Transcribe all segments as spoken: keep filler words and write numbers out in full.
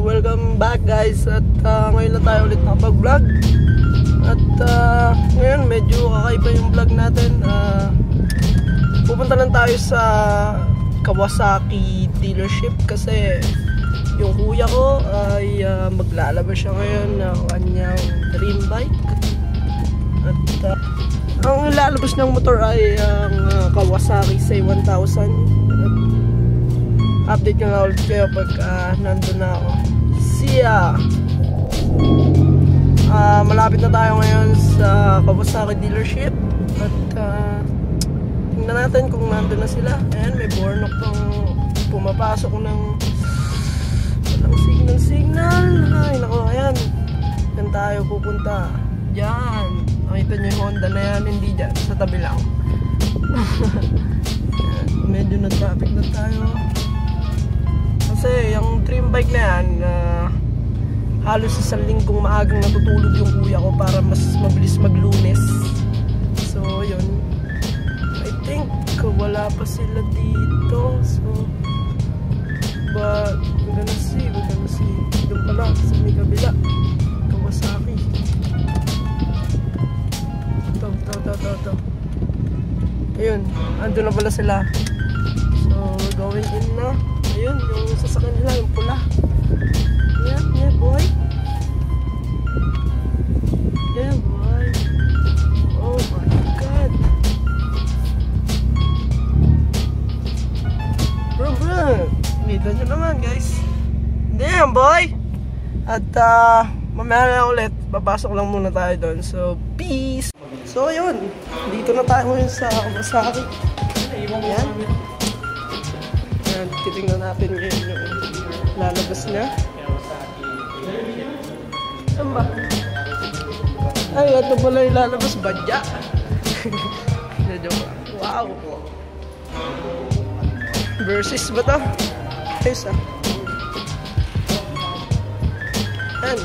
welcome back guys. At uh, ngayon na tayo ulit nakapag-vlog. At uh, ngayon medyo kakaiba yung vlog natin. uh, Pupunta lang tayo sa Kawasaki dealership kasi yung kuya ko ay uh, maglalabas siya ngayon ng kanyang DreamBike. At uh, ang ilalabas ng motor ay ang uh, Kawasaki C one thousand. Update ko na ulit kayo pag uh, nandun na ako. See ya! Uh, malapit na tayo ngayon sa Kawasaki dealership. At uh, tingnan natin kung nandun na sila. Ayan, may bornok pang pumapasok ng walang signal signal. Ay nako, ayan. Yan tayo pupunta. Diyan. Nakita nyo yung Honda na yan. Hindi dyan, sa tabi lang. Ayan, medyo na-traffic na tayo. Kasi yung DreamBike na yan, uh, halos isang linggong maagang natutulog yung kuya ko para mas mabilis mag-Lunes. So yun, I think wala pa sila dito. So but we're gonna see, we're gonna see. Doon pala sa may kabila, Kawasaki. Ito, ito, ito, ito, ito. Ayun, andun na pala sila. So we're going in na. Ayun, yung sasakyan nila, yung pula. Yan, yeah, boy. Yeah, boy. Oh my God. Bro, bro. Dito nyo naman, guys. Damn, boy. At, uh, mamaya na ulit. Papasok lang muna tayo doon. So, peace. So, ayun. Dito na tayo ngayon sa Kawasaki. Yan. Titingnan natin ngayon yung lalabas niya. Saan ba? Ay, ito pala yung lalabas. Badya. Wow. Versus ba ito? Ayos ah. Ayan.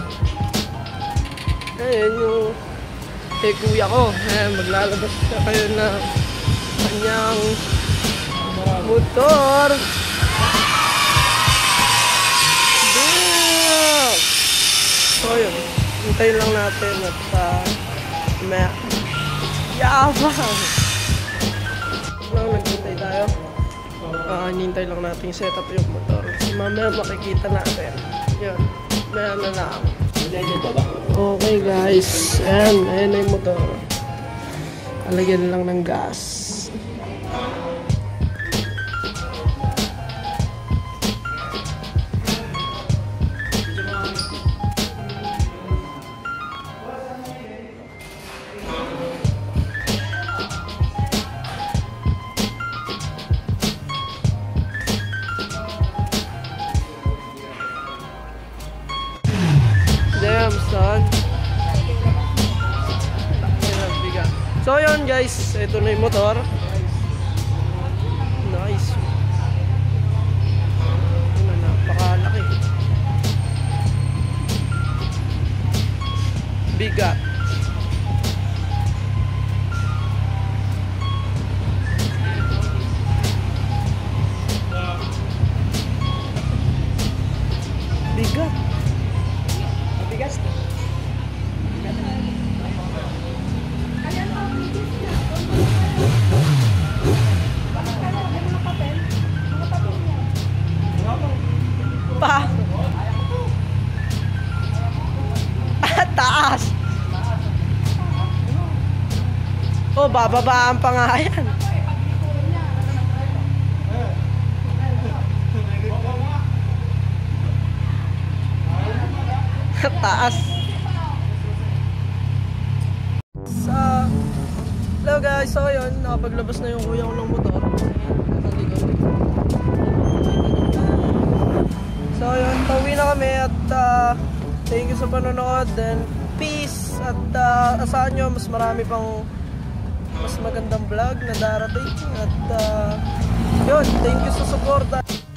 Ayan yung eh, kuya ko. Ayan, maglalabas siya kayo na kanyang motor. So yun, hintayin lang natin at uh, may yabang lang naghintay tayo. Uh, hinintay lang natin yung setup yung motor. So mamaya makikita natin. Yun, maya na lang. Okay guys, ayan, ayan na yung motor. Alagyan lang ng gas. Damn son. So yun guys, ito na yung motor. Nice. Ano, napakalaki. Bigat. Bigat. Bigas. Pa. Taas. Oh, bababaan pa nga yan. Taas. Sa hello guys, so yun, nakapaglabas na yung kuya ko ng motor. So yun, pauwi na kami at uh, thank you sa panonood, then peace. At uh, asahan nyo mas marami pang mas magandang vlog na darating. At uh, yun, thank you sa suporta.